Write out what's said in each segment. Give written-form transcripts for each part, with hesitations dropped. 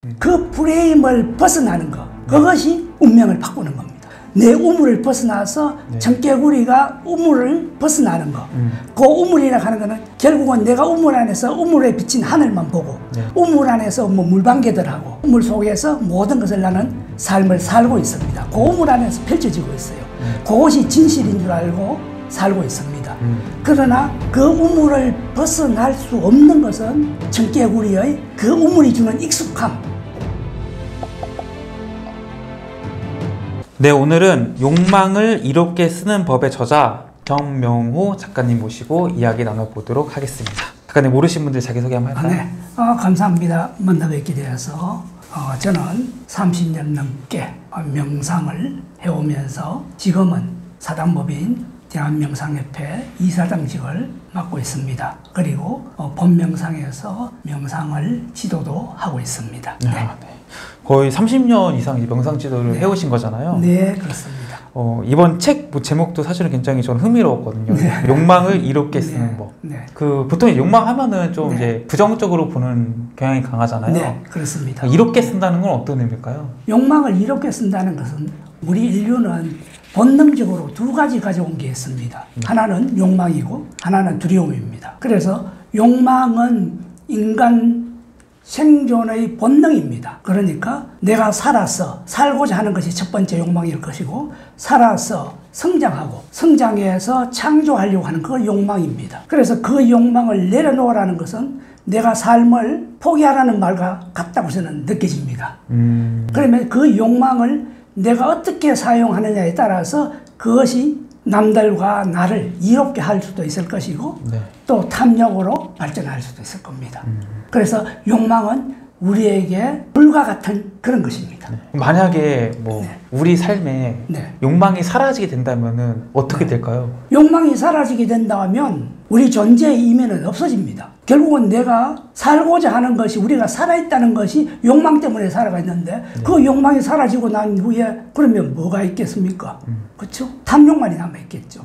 그 프레임을 벗어나는 것, 그것이 운명을 바꾸는 겁니다. 내 우물을 벗어나서 청개구리가 우물을 벗어나는 것. 그 우물이라고 하는 거는 결국은 내가 우물 안에서 우물에 비친 하늘만 보고 우물 안에서 뭐 물방개들하고 우물 속에서 모든 것을 나는 삶을 살고 있습니다. 그 우물 안에서 펼쳐지고 있어요. 그것이 진실인 줄 알고 살고 있습니다. 그러나 그 우물을 벗어날 수 없는 것은 청개구리의 그 우물이 주는 익숙함. 네, 오늘은 욕망을 이롭게 쓰는 법의 저자 정명호 작가님 모시고 이야기 나눠보도록 하겠습니다. 작가님 모르신 분들 자기소개 한번 할까요? 네, 감사합니다. 만나 뵙게 되어서 저는 30년 넘게 명상을 해오면서 지금은 사단법인 대한명상협회 이사장직을 맡고 있습니다. 그리고 본명상에서 명상을 지도도 하고 있습니다. 네. 네. 거의 30년 이상 명상 지도를 해오신 거잖아요. 네, 그렇습니다. 이번 책 제목도 사실은 굉장히 저는 흥미로웠거든요. 네. 욕망을 이롭게 쓰는 법. 네. 보통 욕망하면은 좀 이제 부정적으로 보는 경향이 강하잖아요. 네, 그렇습니다. 이롭게 쓴다는 건 어떤 의미일까요? 욕망을 이롭게 쓴다는 것은 우리 인류는 본능적으로 두 가지 가져온 게 있습니다. 하나는 욕망이고 하나는 두려움입니다. 그래서 욕망은 인간 생존의 본능입니다. 그러니까 내가 살고자 하는 것이 첫 번째 욕망일 것이고, 살아서 성장하고 성장해서 창조하려고 하는 그 욕망입니다. 그래서 그 욕망을 내려놓으라는 것은 내가 삶을 포기하라는 말과 같다고 저는 느껴집니다. 그러면 그 욕망을 내가 어떻게 사용하느냐에 따라서 그것이 남들과 나를 이롭게 할 수도 있을 것이고 또 탐욕으로 발전할 수도 있을 겁니다. 그래서 욕망은 우리에게 불과 같은 그런 것입니다. 만약에 우리 삶에 욕망이 사라지게 된다면은 어떻게 될까요? 욕망이 사라지게 된다면 우리 존재의 이면은 없어집니다. 결국은 내가 살고자 하는 것이, 우리가 살아있다는 것이 욕망 때문에 살아가 있는데 그 욕망이 사라지고 난 후에 그러면 뭐가 있겠습니까? 그렇죠? 탐욕만이 남아있겠죠.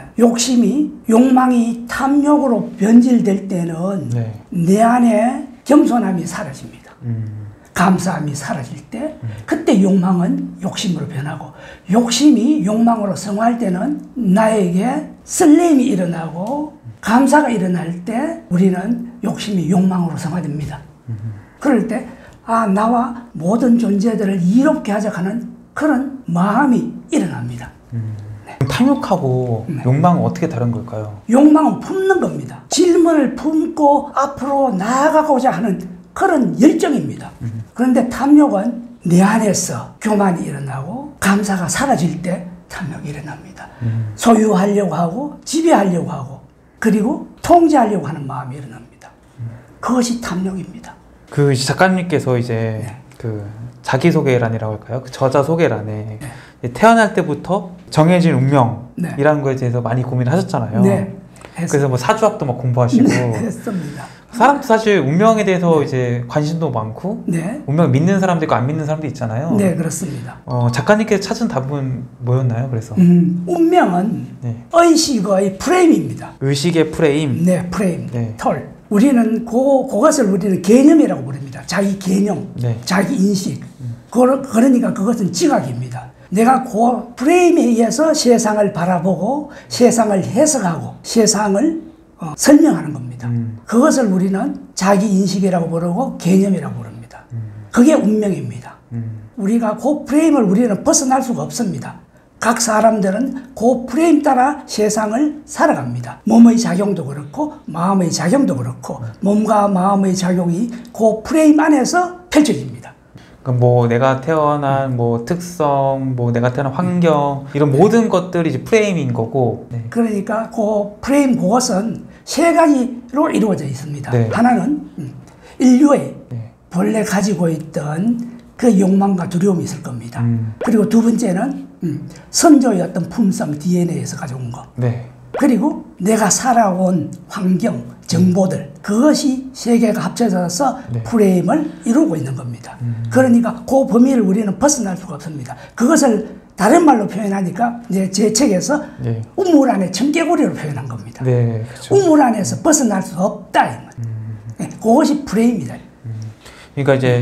욕망이 탐욕으로 변질될 때는 내 안에 겸손함이 사라집니다. 감사함이 사라질 때 그때 욕망은 욕심으로 변하고, 욕심이 욕망으로 성화할 때는 나에게 설렘이 일어나고 감사가 일어날 때 우리는 욕심이 욕망으로 성화됩니다. 그럴 때 나와 모든 존재들을 이롭게 하자 하는 그런 마음이 일어납니다. 탐욕하고 욕망은 어떻게 다른 걸까요? 욕망은 품는 겁니다. 질문을 품고 앞으로 나아가고자 하는 그런 열정입니다. 그런데 탐욕은 내 안에서 교만이 일어나고 감사가 사라질 때 탐욕이 일어납니다. 소유하려고 하고 지배하려고 하고 그리고 통제하려고 하는 마음이 일어납니다. 그것이 탐욕입니다. 그 작가님께서 이제 그 자기소개란이라고 할까요? 그 저자 소개란에 태어날 때부터 정해진 운명이라는 거에 대해서 많이 고민을 하셨잖아요. 그래서 뭐 사주학도 막 공부하시고 했습니다. 사람도 사실 운명에 대해서 이제 관심도 많고 운명 믿는 사람도 있고 안 믿는 사람도 있잖아요. 네, 그렇습니다. 작가님께서 찾은 답은 뭐였나요? 그래서 운명은 의식의 프레임입니다. 의식의 프레임. 네, 프레임. 털. 우리는 그것을 우리는 개념이라고 부릅니다. 자기 개념, 자기 인식. 그러니까 그것은 지각입니다. 내가 그 프레임에 의해서 세상을 바라보고 세상을 해석하고 세상을 설명하는 겁니다. 그것을 우리는 자기 인식이라고 부르고 개념이라고 부릅니다. 그게 운명입니다. 우리가 그 프레임을 우리는 벗어날 수가 없습니다. 각 사람들은 그 프레임 따라 세상을 살아갑니다. 몸의 작용도 그렇고 마음의 작용도 그렇고 몸과 마음의 작용이 그 프레임 안에서 펼쳐집니다. 그러니까 뭐 내가 태어난 뭐 특성, 뭐 내가 태어난 환경 이런 모든 것들이 이제 프레임인 거고. 그러니까 그 프레임 그것은 세 가지로 이루어져 있습니다. 하나는 인류의 본래 가지고 있던 그 욕망과 두려움이 있을 겁니다. 그리고 두 번째는 선조의 어떤 품성 DNA에서 가져온 것. 그리고 내가 살아온 환경, 정보들, 그것이 세 개가 합쳐져서 프레임을 이루고 있는 겁니다. 그러니까 그 범위를 우리는 벗어날 수가 없습니다. 그것을 다른 말로 표현하니까 이제 제 책에서 우물 안에 청개구리로 표현한 겁니다. 우물 안에서 벗어날 수 없다. 그것이 프레임이다. 그러니까 이제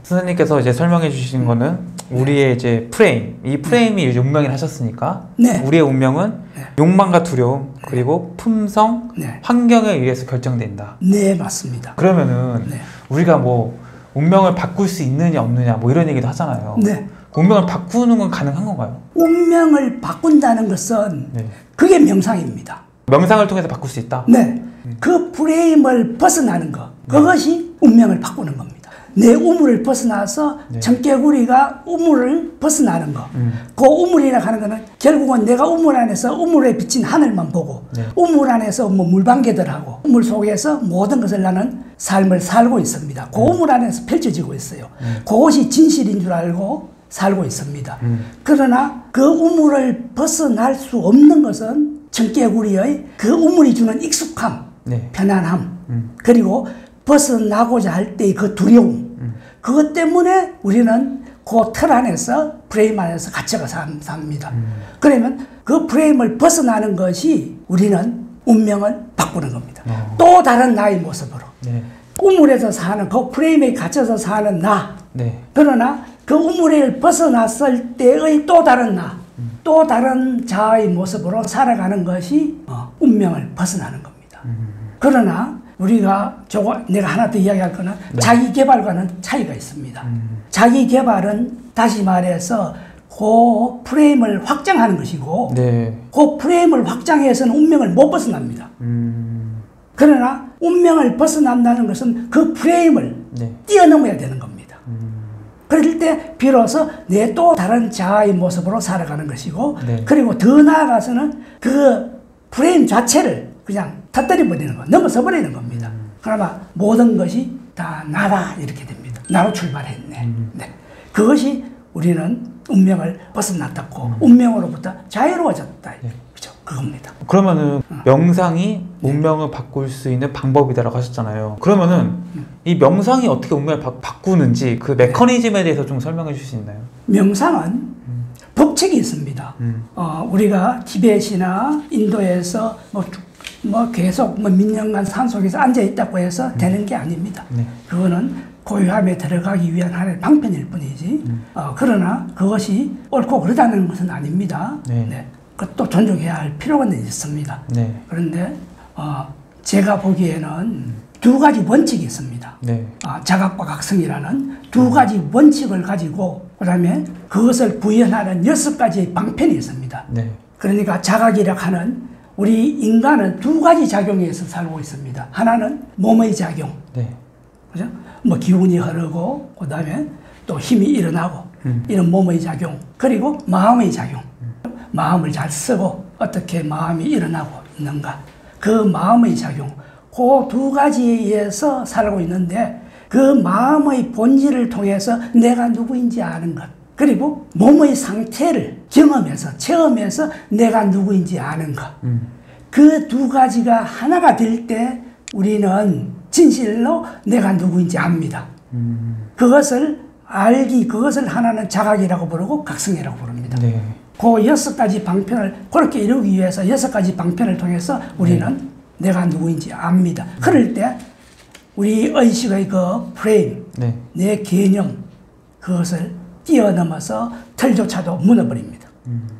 선생님께서 이제 설명해 주신 거는 우리의 이제 프레임, 이 프레임이 이제 운명이라 하셨으니까 우리의 운명은 욕망과 두려움 그리고 품성, 환경에 의해서 결정된다. 네, 맞습니다. 그러면은 우리가 뭐 운명을 바꿀 수 있느냐 없느냐 뭐 이런 얘기도 하잖아요. 운명을 바꾸는 건 가능한 건가요? 운명을 바꾼다는 것은 그게 명상입니다. 명상을 통해서 바꿀 수 있다? 네. 그 프레임을 벗어나는 것, 그것이 운명을 바꾸는 겁니다. 내 우물을 벗어나서 청개구리가 우물을 벗어나는 거. 그 우물이라고 하는 거는 결국은 내가 우물 안에서 우물에 비친 하늘만 보고 우물 안에서 뭐 물방개들하고 우물 속에서 모든 것을 나는 삶을 살고 있습니다. 그 우물 안에서 펼쳐지고 있어요. 그것이 진실인 줄 알고 살고 있습니다. 그러나 그 우물을 벗어날 수 없는 것은 청개구리의 그 우물이 주는 익숙함, 편안함, 그리고 벗어나고자 할 때의 그 두려움, 그것 때문에 우리는 그 틀 안에서 프레임 안에서 갇혀가 삽니다. 그러면 그 프레임을 벗어나는 것이 우리는 운명을 바꾸는 겁니다. 또 다른 나의 모습으로. 우물에서 사는, 그 프레임에 갇혀서 사는 나. 그러나 그 우물을 벗어났을 때의 또 다른 나, 또 다른 자아의 모습으로 살아가는 것이 운명을 벗어나는 겁니다. 그러나 우리가 내가 하나 더 이야기할 거는 자기 개발과는 차이가 있습니다. 자기 개발은 다시 말해서 그 프레임을 확장하는 것이고 그 프레임을 확장해서는 운명을 못 벗어납니다. 그러나 운명을 벗어난다는 것은 그 프레임을 뛰어넘어야 되는 겁니다. 그럴 때 비로소 내 또 다른 자아의 모습으로 살아가는 것이고 그리고 더 나아가서는 그 프레임 자체를 그냥 터뜨려 버리는 거, 넘어서 버리는 겁니다. 그러면 모든 것이 다 나다 이렇게 됩니다. 나로 출발했네. 그것이 우리는 운명을 벗어났다고 운명으로부터 자유로워졌다. 그죠? 그겁니다. 그러면은 명상이 운명을 바꿀 수 있는 방법이다라고 하셨잖아요. 그러면은 이 명상이 어떻게 운명을 바꾸는지 그 메커니즘에 대해서 좀 설명해 주실 수 있나요? 명상은 법칙이 있습니다. 우리가 티벳이나 인도에서 뭐 계속 몇 년간 산속에서 앉아 있다고 해서 되는 게 아닙니다. 그거는 고요함에 들어가기 위한 하나의 방편일 뿐이지. 그러나 그것이 옳고 그르다는 것은 아닙니다. 그것도 존중해야 할 필요가 있습니다. 그런데 제가 보기에는 두 가지 원칙이 있습니다. 자각과 각성이라는 두 가지 원칙을 가지고 그다음에 그것을 구현하는 6가지의 방편이 있습니다. 그러니까 자각이라 하는 우리 인간은 두 가지 작용에서 살고 있습니다. 하나는 몸의 작용, 그죠? 뭐 기운이 흐르고 그다음에 또 힘이 일어나고 이런 몸의 작용, 그리고 마음의 작용. 마음을 잘 쓰고 어떻게 마음이 일어나고 있는가, 그 마음의 작용, 그 두 가지에 의해서 살고 있는데 그 마음의 본질을 통해서 내가 누구인지 아는 것, 그리고 몸의 상태를 경험해서 체험해서 내가 누구인지 아는 것, 그 두 가지가 하나가 될 때 우리는 진실로 내가 누구인지 압니다. 그것을 알기, 그것을 하나는 자각이라고 부르고 각성이라고 부릅니다. 그 6가지 방편을 그렇게 이루기 위해서 6가지 방편을 통해서 우리는 내가 누구인지 압니다. 그럴 때 우리 의식의 그 프레임, 내 개념, 그것을 뛰어넘어서 틀조차도 무너버립니다.